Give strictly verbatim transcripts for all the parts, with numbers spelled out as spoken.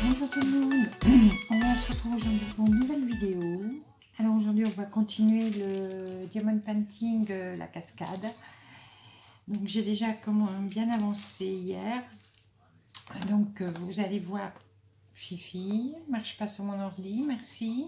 Bonjour tout le monde, on se retrouve aujourd'hui pour une nouvelle vidéo. Alors aujourd'hui on va continuer le diamond painting, euh, la cascade. Donc j'ai déjà comment, bien avancé hier. Donc euh, vous allez voir Fifi, marche pas sur mon ordi, merci.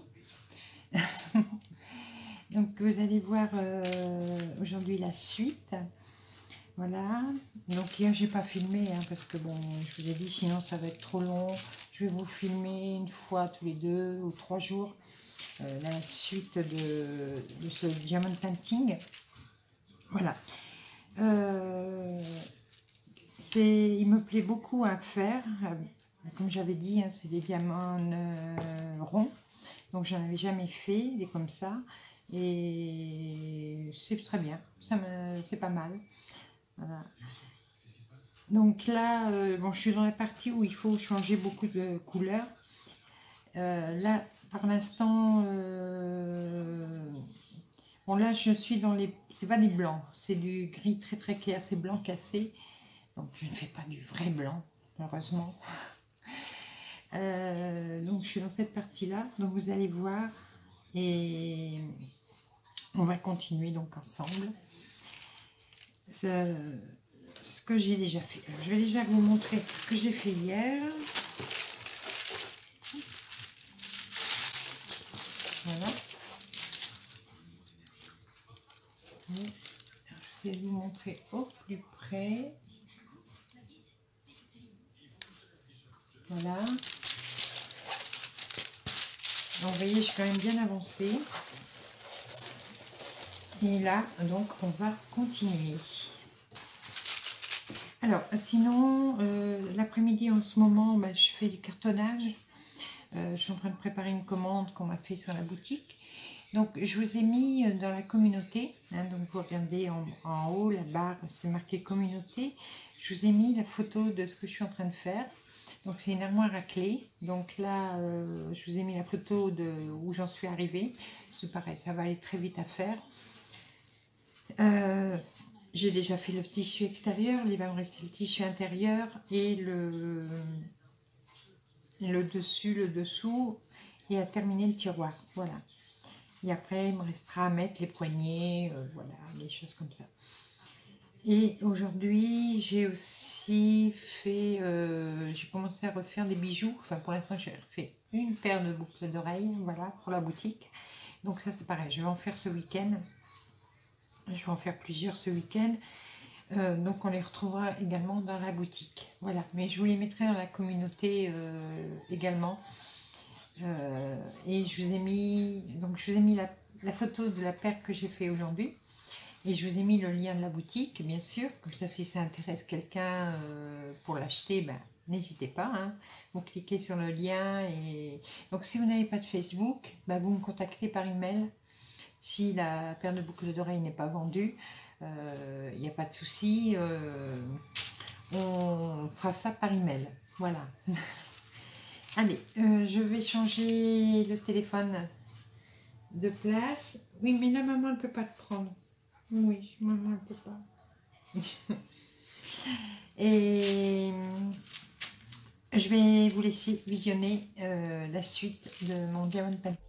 Donc vous allez voir euh, aujourd'hui la suite. Voilà, donc hier j'ai pas filmé hein, parce que bon, je vous ai dit sinon ça va être trop long. Je vais vous filmer une fois tous les deux ou trois jours euh, la suite de, de ce diamond painting. Voilà, euh, c'est, il me plaît beaucoup à faire. Comme j'avais dit, hein, c'est des diamants euh, ronds, donc j'en avais jamais fait des comme ça et c'est très bien, ça me, c'est pas mal. Voilà. Donc là, euh, bon, je suis dans la partie où il faut changer beaucoup de couleurs. Euh, là, par l'instant, euh, bon là, je suis dans les, c'est pas des blancs, c'est du gris très très clair, c'est blanc cassé. Donc je ne fais pas du vrai blanc, heureusement. Euh, donc je suis dans cette partie-là. Donc vous allez voir et on va continuer donc ensemble. Ça, ce que j'ai déjà fait. Alors, je vais déjà vous montrer ce que j'ai fait hier. Voilà. Alors, je vais vous montrer au plus près. Voilà. Donc, vous voyez, je suis quand même bien avancée. Et là, donc, on va continuer. Alors, sinon, euh, l'après-midi, en ce moment, bah, je fais du cartonnage. Euh, je suis en train de préparer une commande qu'on m'a fait sur la boutique. Donc, je vous ai mis dans la communauté. Hein, donc, vous regardez en, en haut, la barre, c'est marqué communauté. Je vous ai mis la photo de ce que je suis en train de faire. Donc, c'est une armoire à clé. Donc là, euh, je vous ai mis la photo de où j'en suis arrivée. C'est pareil, ça va aller très vite à faire. Euh, J'ai déjà fait le tissu extérieur, il va me rester le tissu intérieur et le, le dessus, le dessous et à terminer le tiroir. Voilà. Et après, il me restera à mettre les poignées, euh, voilà, les choses comme ça. Et aujourd'hui, j'ai aussi fait, euh, j'ai commencé à refaire des bijoux. Enfin, pour l'instant, j'ai refait une paire de boucles d'oreilles, voilà, pour la boutique. Donc ça, c'est pareil, je vais en faire ce week-end. Je vais en faire plusieurs ce week-end. Euh, donc on les retrouvera également dans la boutique. Voilà, mais je vous les mettrai dans la communauté euh, également. Euh, et je vous ai mis, donc je vous ai mis la, la photo de la paire que j'ai fait aujourd'hui. Et je vous ai mis le lien de la boutique, bien sûr. Comme ça, si ça intéresse quelqu'un euh, pour l'acheter, ben, n'hésitez pas. Hein. Vous cliquez sur le lien. Et donc si vous n'avez pas de Facebook, ben, vous me contactez par email. Si la paire de boucles d'oreilles n'est pas vendue, il euh, n'y a pas de souci, euh, on fera ça par email. Voilà. Allez, euh, je vais changer le téléphone de place. Oui, mais la maman ne peut pas te prendre. Oui, maman ne peut pas. Et je vais vous laisser visionner euh, la suite de mon diamond painting.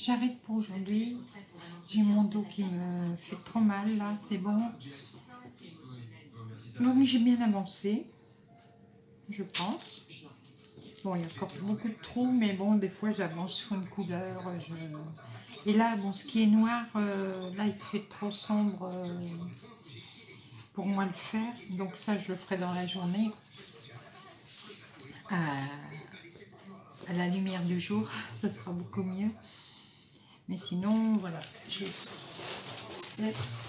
j'arrête pour aujourd'hui. J'ai mon dos qui me fait trop mal, là, c'est bon. Donc j'ai bien avancé, je pense. Bon, il y a encore beaucoup de trous, mais bon, des fois j'avance sur une couleur. Je... Et là, bon, ce qui est noir, euh, là, il fait trop sombre euh, pour moi le faire. Donc ça, je le ferai dans la journée. À, à la lumière du jour, ça sera beaucoup mieux. Mais sinon, voilà, j'ai... Voilà.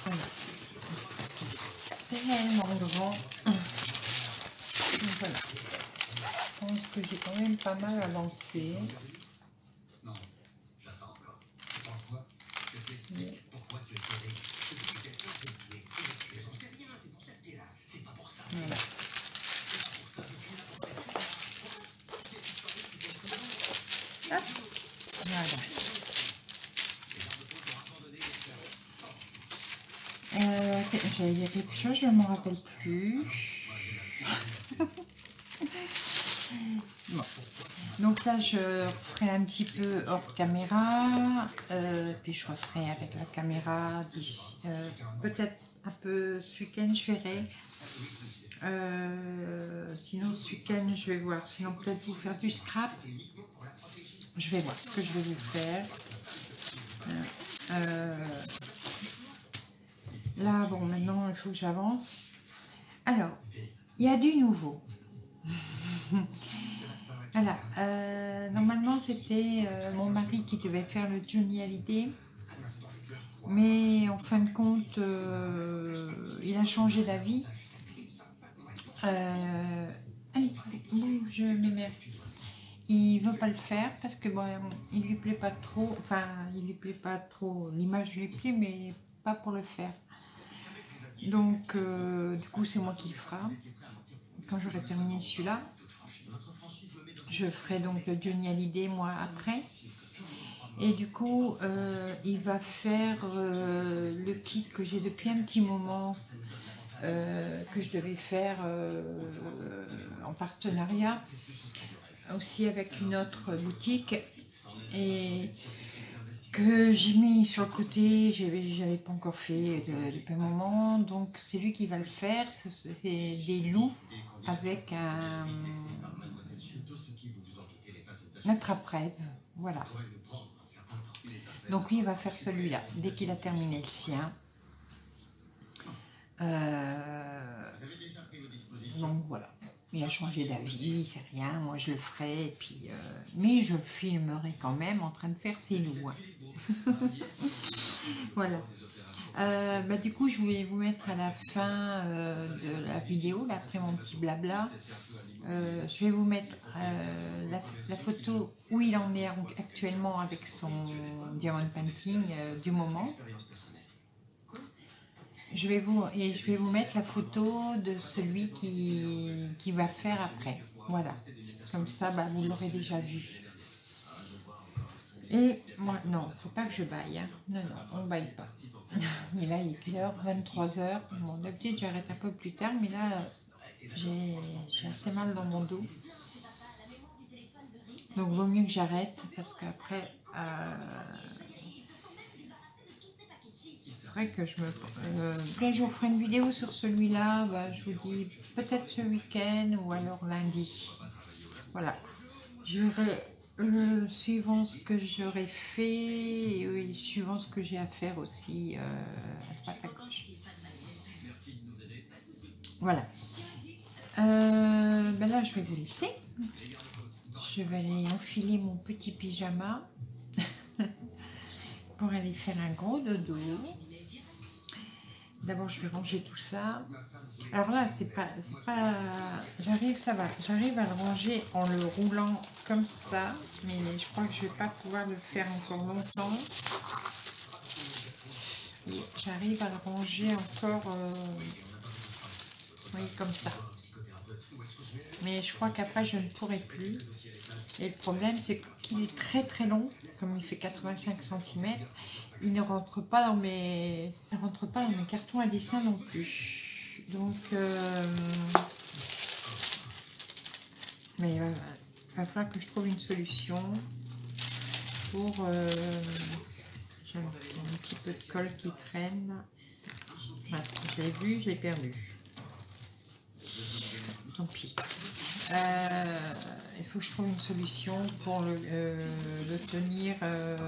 Tellement grand. Donc voilà. Je pense que j'ai quand même pas mal avancé. Mais... Voilà. Hop. Voilà. Euh, J'allais dire quelque chose, je ne m'en rappelle plus. Bon. Donc là, je ferai un petit peu hors caméra, euh, puis je referai avec la caméra d'ici, euh, peut-être un peu ce week-end, je verrai. Euh, sinon, ce week-end, je vais voir. Sinon, peut-être vous faire du scrap. Je vais voir ce que je vais vous faire. Euh, là, bon, maintenant, il faut que j'avance. Alors, il y a du nouveau. Voilà, euh, normalement c'était euh, mon mari qui devait faire le Johnny Hallyday, mais en fin de compte, euh, il a changé d'avis. Euh, allez, bouge mes mères. Il veut pas le faire parce que bon, il lui plaît pas trop, enfin, il lui plaît pas trop, l'image lui plaît, mais pas pour le faire. Donc, euh, du coup, c'est moi qui le fera quand j'aurai terminé celui-là. Je ferai donc le Johnny Hallyday moi après. Et du coup, euh, il va faire euh, le kit que j'ai depuis un petit moment, euh, que je devais faire euh, en partenariat, aussi avec une autre boutique, et que j'ai mis sur le côté, j'avais pas encore fait de, depuis un moment, donc c'est lui qui va le faire. C'est des loups avec un... attrape-rêve, voilà. Donc lui, il va faire celui-là, dès qu'il a terminé le sien. Euh... Donc voilà, il a changé d'avis, c'est rien, moi je le ferai, et puis, euh... mais je filmerai quand même en train de faire ses loups. Hein. Voilà. Euh, bah, du coup, je voulais vous mettre à la fin euh, de la vidéo, là, après mon petit blabla. Euh, je vais vous mettre euh, la, la photo où il en est actuellement avec son diamond painting euh, du moment. Je vais vous, et je vais vous mettre la photo de celui qui, qui va faire après. Voilà. Comme ça, bah, vous l'aurez déjà vu. Et moi, non, il ne faut pas que je baille. Hein. Non, non, on ne baille pas. Mais là, il est quelle heure? vingt-trois heures. Bon, d'habitude, j'arrête un peu plus tard, mais là, j'ai assez mal dans mon dos. Donc, vaut mieux que j'arrête, parce qu'après, euh, c'est vrai que je me... Euh, là, je vous ferai une vidéo sur celui-là, bah, je vous dis peut-être ce week-end ou alors lundi. Voilà. Je verrai le suivant ce que j'aurais fait, et oui, suivant ce que j'ai à faire aussi, euh, à droite à gauche. Voilà. Euh, ben là, je vais vous laisser. Je vais aller enfiler mon petit pyjama pour aller faire un gros dodo. D'abord, je vais ranger tout ça. Alors là, c'est pas, c'est pas, j'arrive, ça va, j'arrive à le ranger en le roulant comme ça, mais je crois que je vais pas pouvoir le faire encore longtemps. J'arrive à le ranger encore, euh, oui, comme ça. Mais je crois qu'après, je ne pourrai plus. Et le problème, c'est qu'il est très très long, comme il fait quatre-vingt-cinq centimètres. Il ne rentre pas dans mes, il rentre pas dans mes cartons à dessin non plus. Donc, euh, mais il va, il va falloir que je trouve une solution pour... Euh, j'ai un petit peu de colle qui traîne. Ah, je l'ai vu, je l'ai perdu. Tant pis. Euh, il faut que je trouve une solution pour le, euh, le tenir, euh,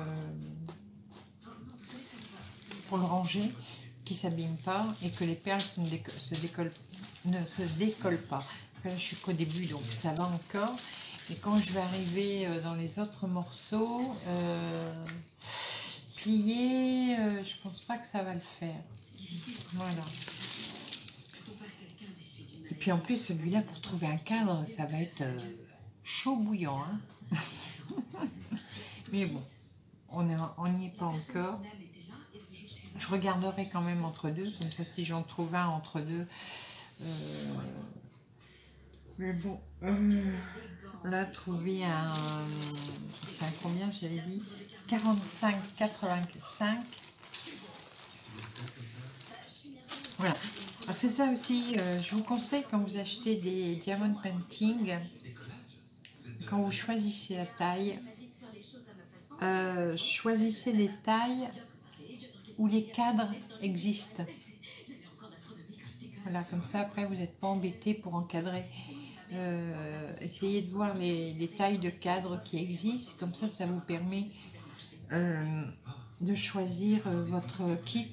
pour le ranger, qui ne s'abîme pas et que les perles se, déco se, décollent, ne se décollent pas. Là, je suis qu'au début, donc ça va encore. Et quand je vais arriver dans les autres morceaux, euh, plier, euh, je pense pas que ça va le faire. Voilà. Et puis en plus, celui-là, pour trouver un cadre, ça va être euh, chaud bouillant. Hein. Mais bon, on n'y est pas encore. Je regarderai quand même entre deux, comme ça si j'en trouve un entre deux. Euh, mais bon, euh, là, trouver un... C'est un combien, j'avais dit quarante-cinq quatre-vingt-cinq. Voilà. Alors c'est ça aussi, euh, je vous conseille quand vous achetez des diamond painting, quand vous choisissez la taille, euh, choisissez les tailles où les cadres existent. Voilà, comme ça après vous n'êtes pas embêté pour encadrer. Euh, essayez de voir les, les tailles de cadres qui existent, comme ça ça vous permet euh, de choisir votre kit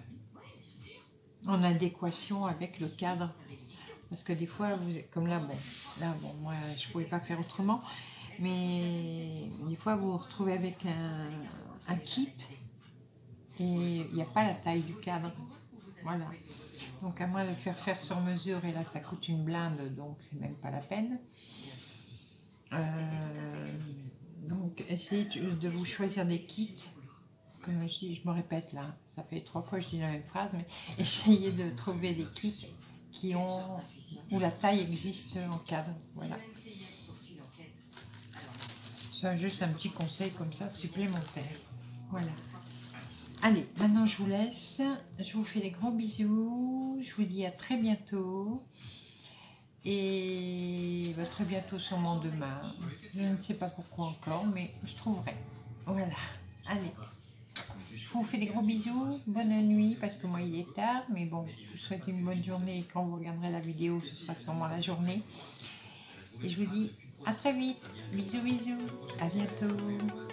en adéquation avec le cadre. Parce que des fois, vous, comme là, bon, là, bon, moi, je ne pouvais pas faire autrement, mais des fois, vous vous retrouvez avec un, un kit et il n'y a pas la taille du cadre. Voilà. Donc, à moins de le faire faire sur mesure, et là, ça coûte une blinde, donc c'est même pas la peine. Euh, donc, essayez de vous choisir des kits. Comme je dis, je me répète là, ça fait trois fois que je dis la même phrase, mais essayez de trouver des kits qui ont, où la taille existe en cadre, voilà. C'est juste un petit conseil comme ça, supplémentaire, voilà. Allez, maintenant je vous laisse, je vous fais des gros bisous, je vous dis à très bientôt, et bah, très bientôt sûrement demain, je ne sais pas pourquoi encore, mais je trouverai, voilà, allez. Je vous fais des gros bisous, bonne nuit, parce que moi il est tard, mais bon, je vous souhaite une bonne journée, et quand vous regarderez la vidéo, ce sera sûrement la journée. Et je vous dis à très vite, bisous bisous, à bientôt.